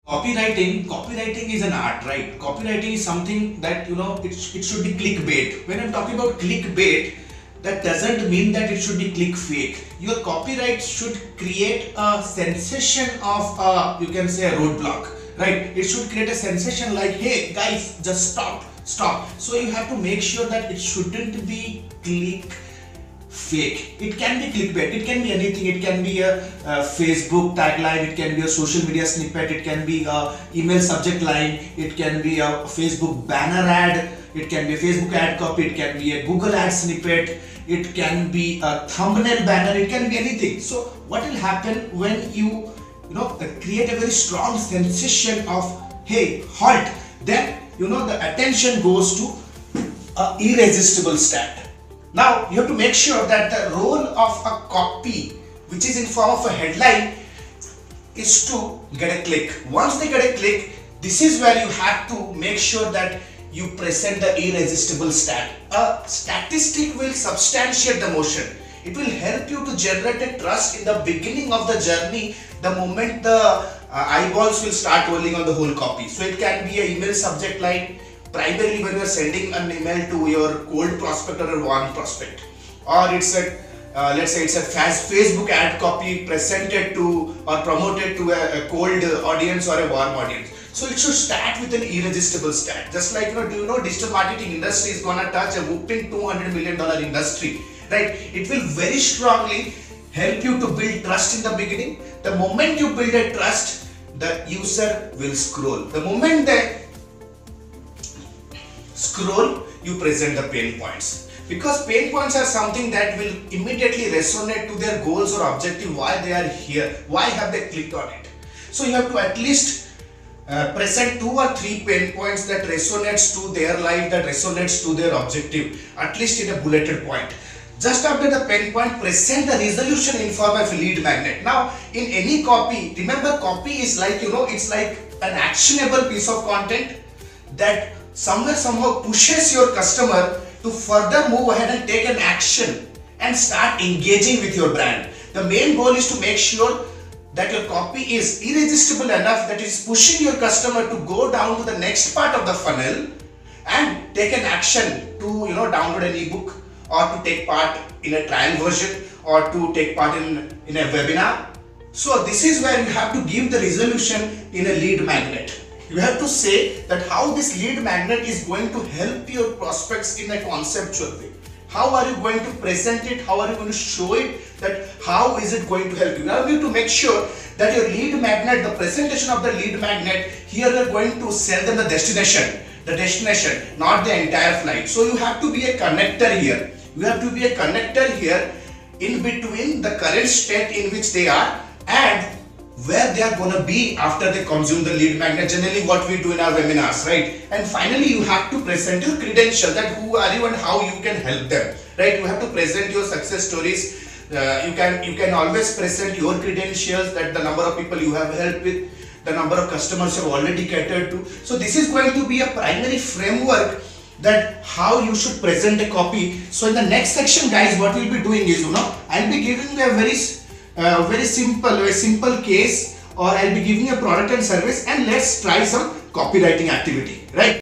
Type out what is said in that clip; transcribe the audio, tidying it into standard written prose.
Copywriting is an art, right? Copywriting is something that it should be clickbait. When I'm talking about clickbait, that doesn't mean that it should be click fake. Your copyright should create a sensation of you can say a roadblock, right? It should create a sensation like, hey guys, just stop. So you have to make sure that it shouldn't be click fake. It can be clickbait, it can be anything. It can be a Facebook tagline, it can be a social media snippet, it can be a email subject line, it can be a Facebook banner ad, it can be a Facebook ad copy, it can be a Google ad snippet, it can be a thumbnail banner, it can be anything. So what will happen when you create a very strong sensation of hey, halt, then the attention goes to a irresistible stat. Now you have to make sure that the role of a copy, which is in form of a headline, is to get a click. Once they get a click, this is where you have to make sure that you present the irresistible stat. A statistic will substantiate the motion. It will help you to generate a trust in the beginning of the journey, the moment the eyeballs will start rolling on the whole copy. So it can be an email subject line, primarily when you are sending an email to your cold prospect or a warm prospect, or it's a let's say it's a Facebook ad copy presented to or promoted to a cold audience or a warm audience. So it should start with an irresistible stat. Just like do you know digital marketing industry is gonna touch a whooping $200 million industry, right? It will very strongly help you to build trust in the beginning. The moment you build a trust, the user will scroll. The moment they scroll, you present the pain points, because pain points are something that will immediately resonate to their goals or objective, why they are here, why have they clicked on it. So you have to at least present 2 or 3 pain points that resonates to their life, that resonates to their objective, at least in a bulleted point. Just after the pain point, present the resolution in form of a lead magnet. Now in any copy, remember copy is like it's like an actionable piece of content that somehow pushes your customer to further move ahead and take an action and start engaging with your brand. The main goal is to make sure that your copy is irresistible enough that it is pushing your customer to go down to the next part of the funnel and take an action to download an ebook, or to take part in a trial version, or to take part in a webinar. So this is where you have to give the resolution in a lead magnet. You have to say that how this lead magnet is going to help your prospects in a conceptual way. How are you going to present it? How are you going to show it? That how is it going to help you? Now you need to make sure that your lead magnet, the presentation of the lead magnet, here you are going to sell them the destination, not the entire flight. So you have to be a connector here. You have to be a connector here in between the current state in which they are and where they are going to be after they consume the lead magnet, generally what we do in our webinars, right? And finally you have to present your credential, that who are you and how you can help them, right? You have to present your success stories. You can always present your credentials, that the number of people you have helped with, the number of customers you have already catered to. So this is going to be a primary framework that how you should present a copy. So in the next section, guys, what we'll be doing is I'll be giving you a very simple case, or I'll be giving a product and service, and let's try some copywriting activity, right?